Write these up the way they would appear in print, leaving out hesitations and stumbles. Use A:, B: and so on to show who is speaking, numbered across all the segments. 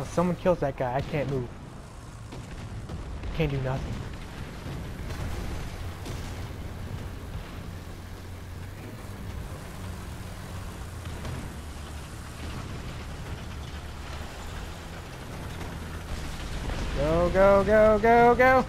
A: Until someone kills that guy, I can't move. Can't do nothing. Go, go, go, go, go!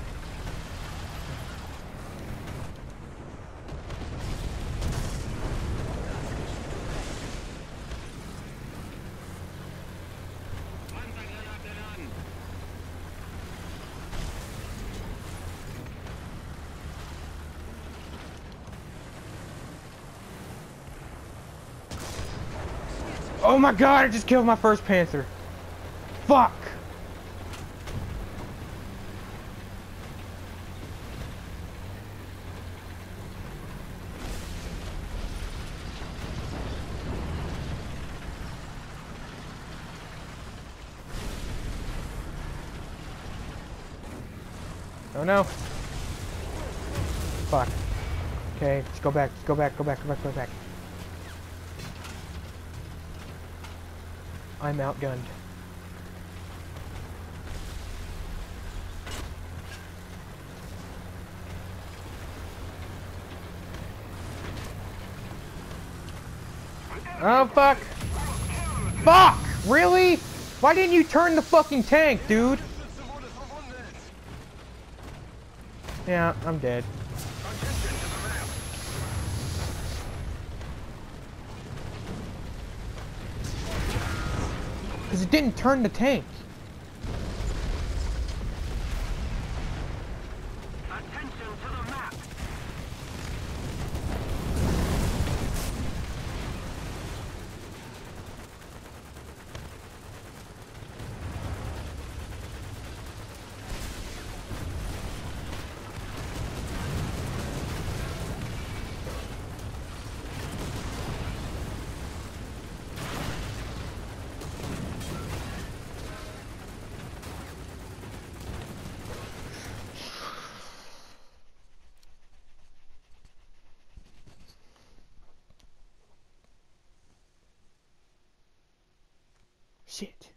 A: Oh my god, I just killed my first Panther. Fuck! Oh no. Fuck. Okay, let's go back, go back, go back, go back, go back. I'm outgunned. Oh fuck! Fuck! Really? Why didn't you turn the fucking tank, dude? Yeah, I'm dead. Because it didn't turn the tank.
B: Attention to the map.
A: Shit.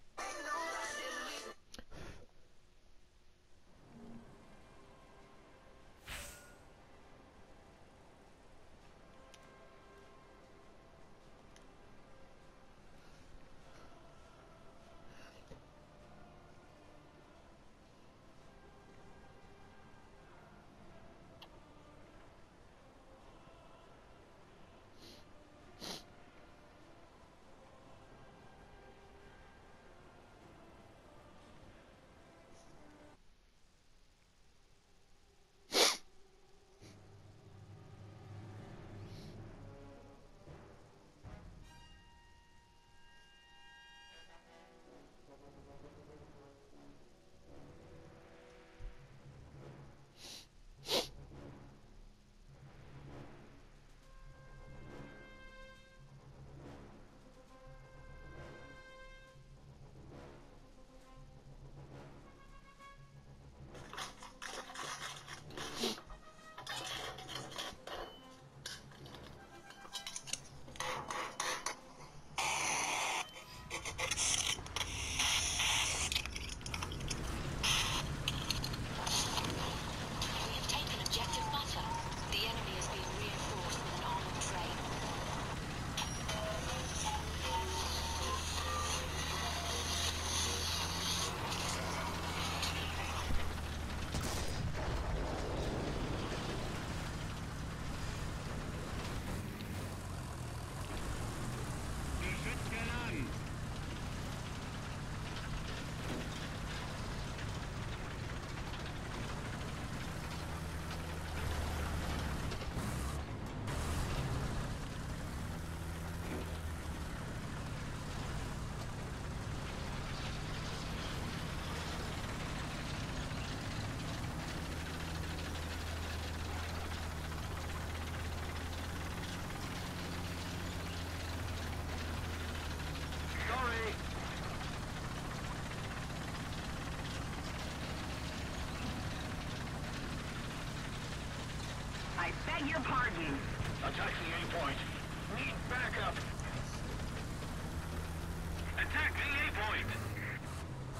B: I beg your pardon.
C: Attacking A point. Need backup. Attack the A point.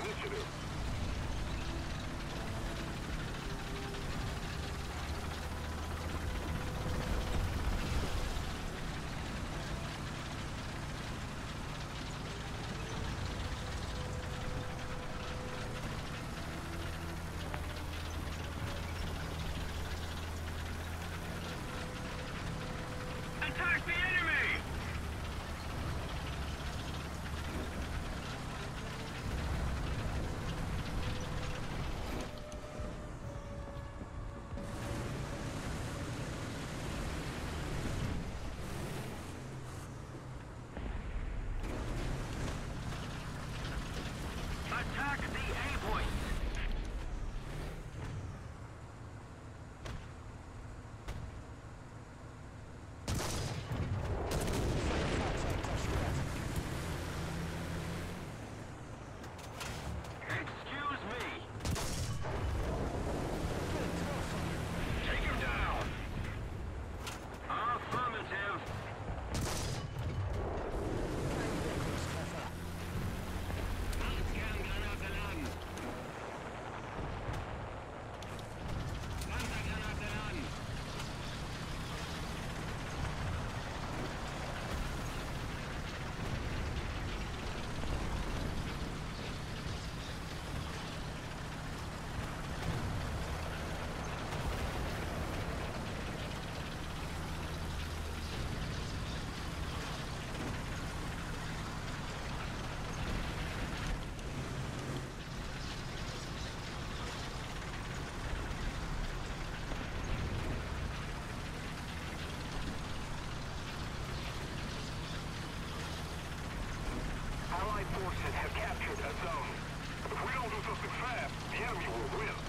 C: initiative. Attack the enemy! Attack the A point! Excuse me! Take him down! Affirmative! Granate laden! Panzergranate laden! Allied forces have captured a zone. If we don't do something fast, the enemy will win.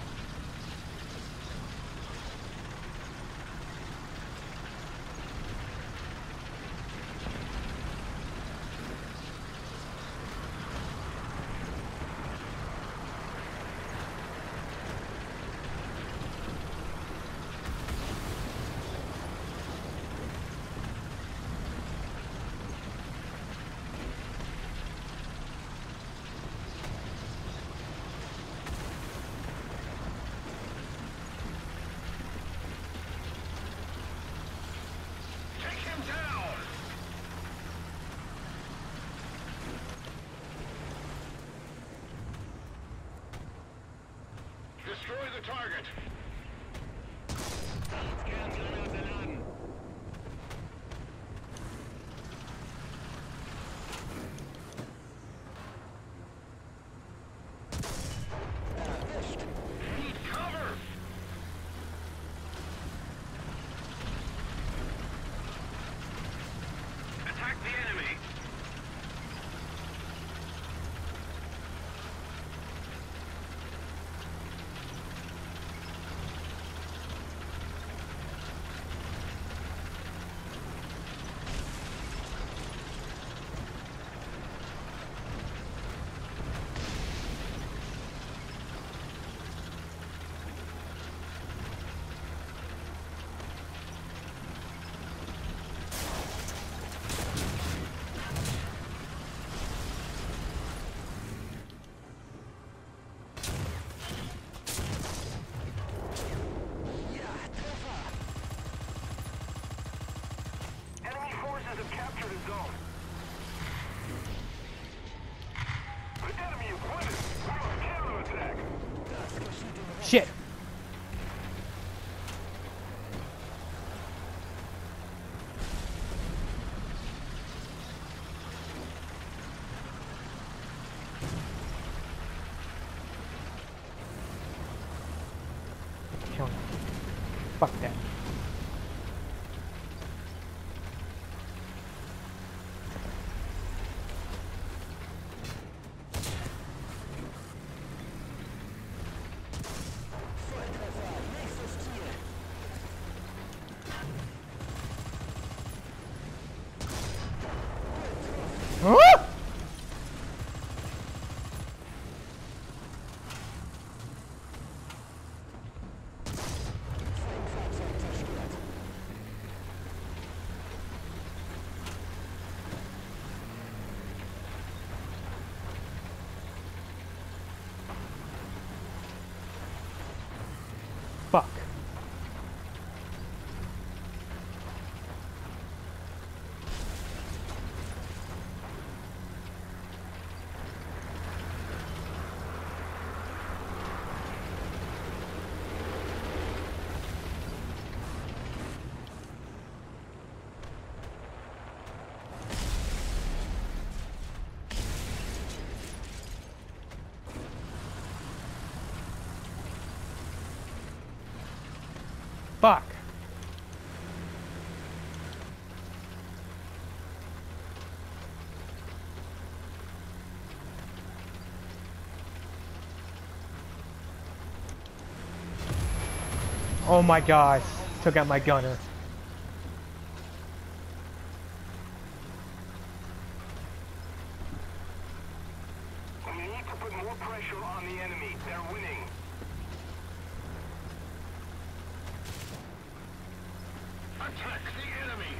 C: Take him down! Destroy the target! Granate laden! Need cover! Attack the enemy! Enemy forces have captured a zone. The enemy is winning. We're on counterattack.
A: Shit. Kill him. Fuck that. Huh? Oh my gosh. Took out my gunner.
C: We need to put more pressure on the enemy. They're winning. Attack the enemy!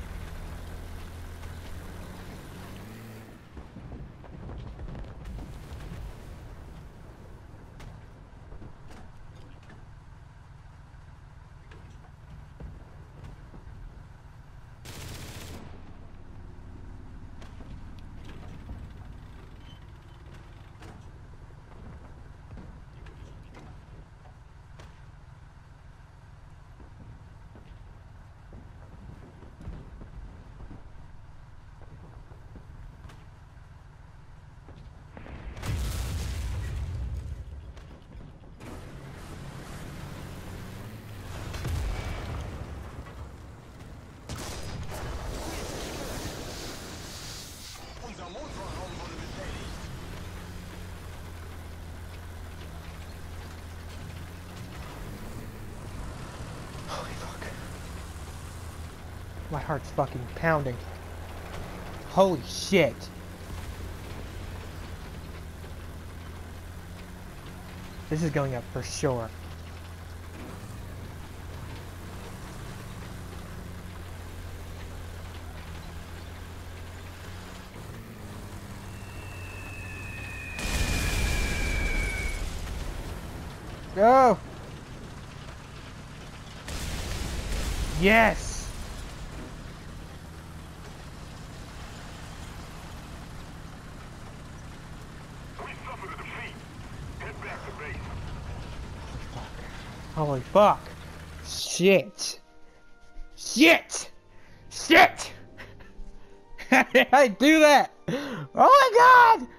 A: Holy fuck. My heart's fucking pounding. Holy shit. This is going up for sure. Go! Yes!
C: We suffered a defeat. Head back to base.
A: Holy fuck. Shit. Shit! Shit! How did I do that? Oh my god!